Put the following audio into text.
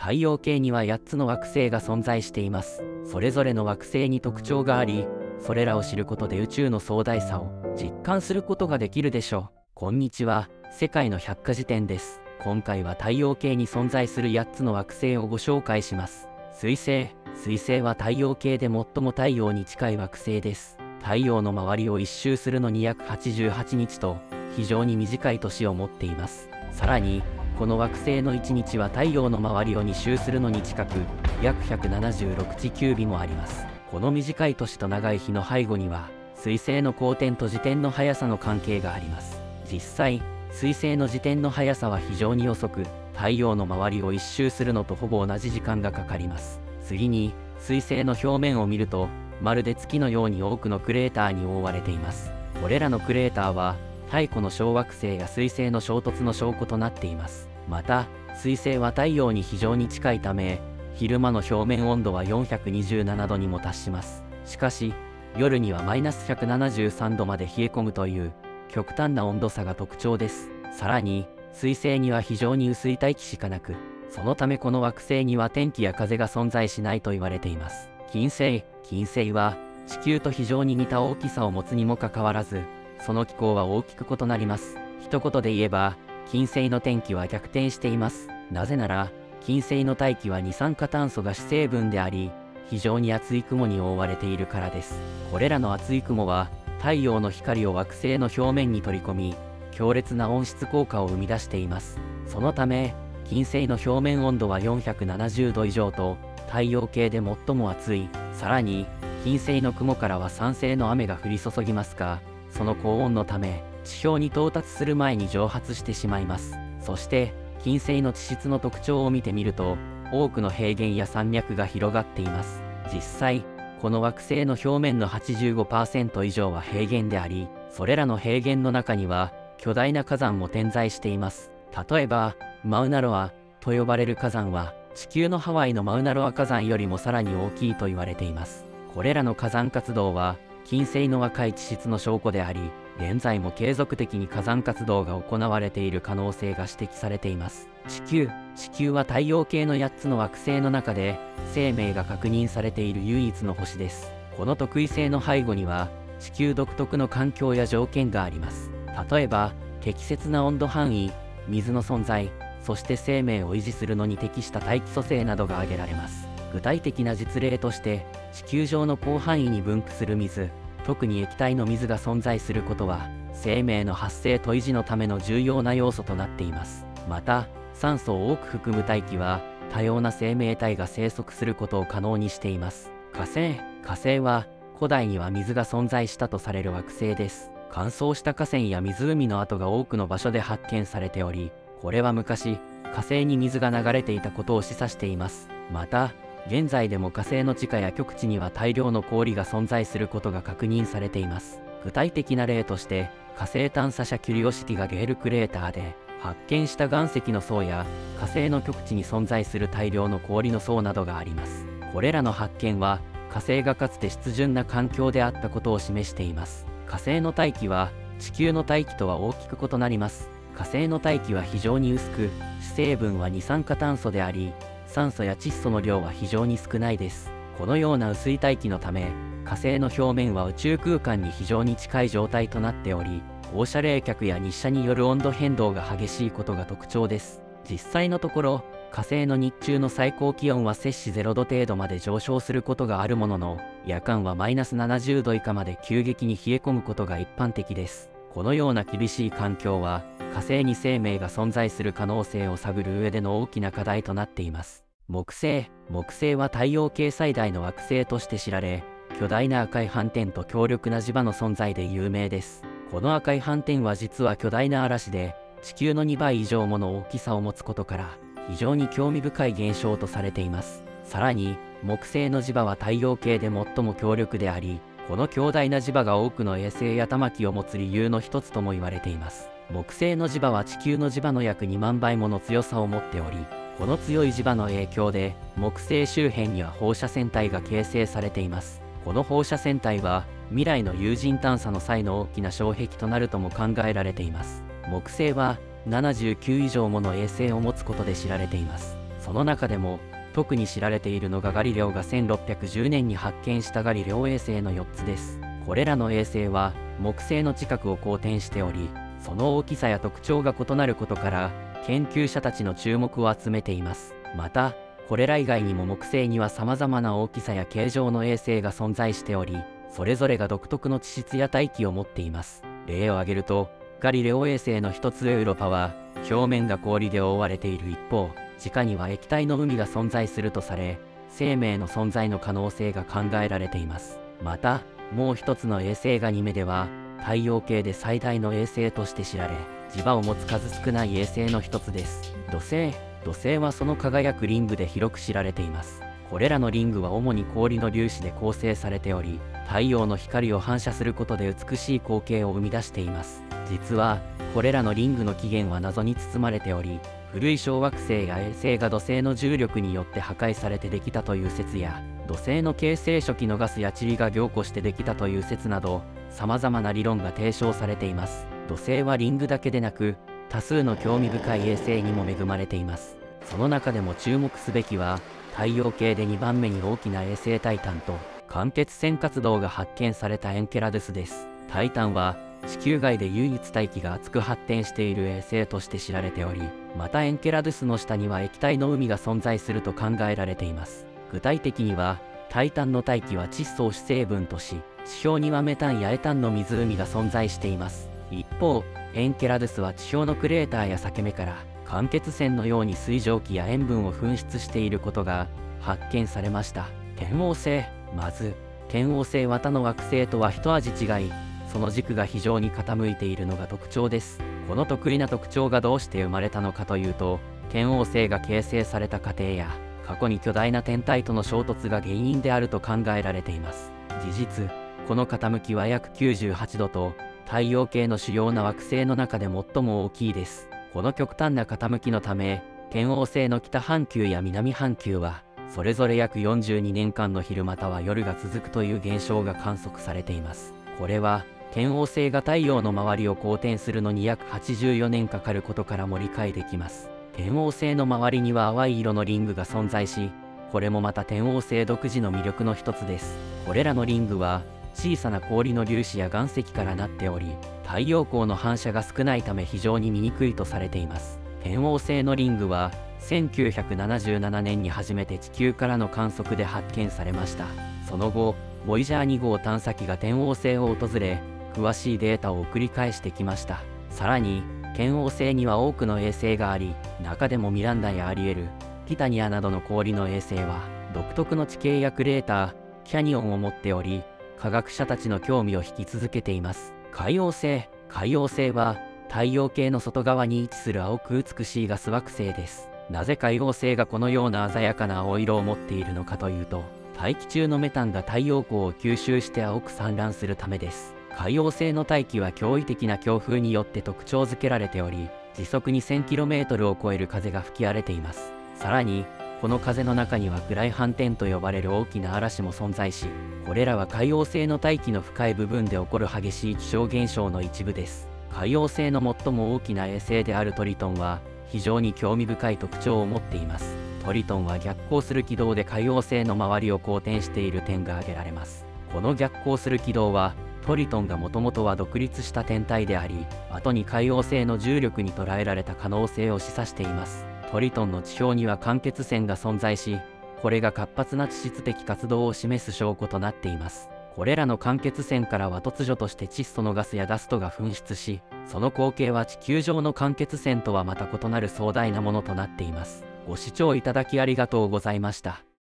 太陽系には8つの惑星が存在しています。それぞれの惑星に特徴があり、それらを知ることで宇宙の壮大さを実感することができるでしょう。こんにちは、世界の百科事典です。今回は太陽系に存在する8つの惑星をご紹介します。水星。水星は太陽系で最も太陽に近い惑星です。太陽の周りを一周するのに約88日と非常に短い年を持っています。さらに、この惑星の1日は太陽の周りを2周するのに近く、約176地球日もあります。この短い年と長い日の背後には、水星の公転と自転の速さの関係があります。実際、水星の自転の速さは非常に遅く、太陽の周りを一周するのとほぼ同じ時間がかかります。次に、水星の表面を見ると、まるで月のように多くのクレーターに覆われています。これらのクレーターは、太古の小惑星や水星の衝突の証拠となっています。また、水星は太陽に非常に近いため、昼間の表面温度は427度にも達します。しかし、夜にはマイナス173度まで冷え込むという極端な温度差が特徴です。さらに、水星には非常に薄い大気しかなく、そのためこの惑星には天気や風が存在しないと言われています。金星。金星は地球と非常に似た大きさを持つにもかかわらず、その気候は大きく異なります。一言で言えば、金星の天気は逆転しています。なぜなら、金星の大気は二酸化炭素が主成分であり、非常に厚い雲に覆われているからです。これらの厚い雲は、太陽の光を惑星の表面に取り込み、強烈な温室効果を生み出しています。そのため、金星の表面温度は470度以上と、太陽系で最も暑い。さらに、金星の雲からは酸性の雨が降り注ぎますが、その高温のため、地表に到達する前に蒸発してしまいます。そして、金星の地質の特徴を見てみると、多くの平原や山脈が広がっています。実際、この惑星の表面の 85% 以上は平原であり、それらの平原の中には、巨大な火山も点在しています。例えば、マウナロアと呼ばれる火山は、地球のハワイのマウナロア火山よりもさらに大きいと言われています。これらの火山活動は、金星の若い地質の証拠であり、現在も継続的に火山活動が行われている可能性が指摘されています。地球は太陽系の8つの惑星の中で、生命が確認されている唯一の星です。この特異性の背後には、地球独特の環境や条件があります。例えば、適切な温度範囲、水の存在、そして生命を維持するのに適した大気組成などが挙げられます。具体的な実例として、地球上の広範囲に分布する水、特に液体の水が存在することは、生命の発生と維持のための重要な要素となっています。また、酸素を多く含む大気は、多様な生命体が生息することを可能にしています。火星は、古代には水が存在したとされる惑星です。乾燥した河川や湖の跡が多くの場所で発見されており、これは昔、火星に水が流れていたことを示唆しています。また、現在でも火星の地下や極地には大量の氷が存在することが確認されています。具体的な例として、火星探査車キュリオシティがゲールクレーターで発見した岩石の層や火星の極地に存在する大量の氷の層などがあります。これらの発見は、火星がかつて湿潤な環境であったことを示しています。火星の大気は地球の大気とは大きく異なります。火星の大気は非常に薄く、主成分は二酸化炭素であり、酸素や窒素の量は非常に少ないです。このような薄い大気のため、火星の表面は宇宙空間に非常に近い状態となっており、放射冷却や日射による温度変動が激しいことが特徴です。実際のところ、火星の日中の最高気温は摂氏0度程度まで上昇することがあるものの、夜間はマイナス70度以下まで急激に冷え込むことが一般的です。このような厳しい環境は、火星に生命が存在する可能性を探る上での大きな課題となっています。木星は太陽系最大の惑星として知られ、巨大な赤い斑点と強力な磁場の存在で有名です。この赤い斑点は実は巨大な嵐で、地球の2倍以上もの大きさを持つことから、非常に興味深い現象とされています。さらに、木星の磁場は太陽系で最も強力であり、この強大な磁場が多くの衛星や玉木を持つ理由の一つとも言われています。木星の磁場は地球の磁場の約2万倍もの強さを持っており、この強い磁場の影響で、木星周辺には放射線体が形成されています。この放射線体は、未来の有人探査の際の大きな障壁となるとも考えられています。木星は、79以上もの衛星を持つことで知られています。 その中でも特に知られているのがガリレオが1610年に発見したガリレオ衛星の4つです。これらの衛星は木星の近くを公転しており、その大きさや特徴が異なることから研究者たちの注目を集めています。またこれら以外にも木星には様々な大きさや形状の衛星が存在しており、それぞれが独特の地質や大気を持っています。例を挙げると、ガリレオ衛星の一つエウロパは表面が氷で覆われている一方、地下には液体の海が存在するとされ、生命の存在の可能性が考えられています。またもう一つの衛星ガニメデは太陽系で最大の衛星として知られ、磁場を持つ数少ない衛星の一つです。土星はその輝くリングで広く知られています。これらのリングは主に氷の粒子で構成されており、太陽の光を反射することで美しい光景を生み出しています。実はこれらのリングの起源は謎に包まれており、古い小惑星や衛星が土星の重力によって破壊されてできたという説や、土星の形成初期のガスや塵が凝固してできたという説など、様々な理論が提唱されています。土星はリングだけでなく、多数の興味深い衛星にも恵まれています。その中でも注目すべきは、太陽系で2番目に大きな衛星タイタンと、間欠泉活動が発見されたエンケラドゥスです。タイタンは、地球外で唯一大気が厚く発展している衛星として知られており、またエンケラドゥスの下には液体の海が存在すると考えられています。具体的には、タイタンの大気は窒素を主成分とし、地表にはメタンやエタンの湖が存在しています。一方、エンケラドゥスは地表のクレーターや裂け目から間欠泉のように水蒸気や塩分を噴出していることが発見されました。天王星。まず、天王星は他の惑星とは一味違い、その軸が非常に傾いているのが特徴です。この特異な特徴がどうして生まれたのかというと、天王星が形成された過程や、過去に巨大な天体との衝突が原因であると考えられています。事実、この傾きは約98度と、太陽系の主要な惑星の中で最も大きいです。この極端な傾きのため、天王星の北半球や南半球は、それぞれ約42年間の昼または夜が続くという現象が観測されています。これは、天王星が太陽の周りを公転するのに約84年かかることからも理解できます。天王星の周りには淡い色のリングが存在し、これもまた天王星独自の魅力の一つです。これらのリングは、小さな氷の粒子や岩石からなっており、太陽光の反射が少ないため非常に見にくいとされています。天王星のリングは、1977年に初めて地球からの観測で発見されました。その後、ボイジャー2号探査機が天王星を訪れ、詳しいデータを送り返してきました。さらに、天王星には多くの衛星があり、中でもミランダやアリエル、ティタニアなどの氷の衛星は、独特の地形やクレーター、キャニオンを持っており、科学者たちの興味を引き続けています。海王星は、太陽系の外側に位置する青く美しいガス惑星です。なぜ海王星がこのような鮮やかな青色を持っているのかというと、大気中のメタンが太陽光を吸収して青く散乱するためです。海王星の大気は驚異的な強風によって特徴づけられており、時速 2000km を超える風が吹き荒れています。さらに、この風の中には暗い斑点と呼ばれる大きな嵐も存在し、これらは海王星の大気の深い部分で起こる激しい気象現象の一部です。海王星の最も大きな衛星であるトリトンは、非常に興味深い特徴を持っています。トリトンは逆行する軌道で海王星の周りを公転している点が挙げられます。この逆行する軌道は、トリトンがもともとは独立した天体であり、後に海王星の重力に捉えられた可能性を示唆しています。トリトンの地表には間欠泉が存在し、これが活発な地質的活動を示す証拠となっています。これらの間欠泉からは突如として窒素のガスやダストが噴出し、その光景は地球上の間欠泉とはまた異なる壮大なものとなっています。ご視聴いただきありがとうございました。